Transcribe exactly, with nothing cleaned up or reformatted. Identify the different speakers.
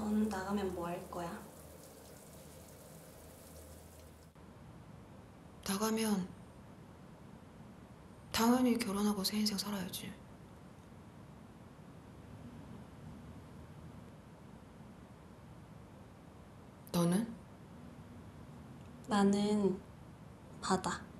Speaker 1: 넌 나가면 뭐 할 거야?
Speaker 2: 나가면 당연히 결혼하고 새 인생 살아야지. 너는?
Speaker 1: 나는 바다.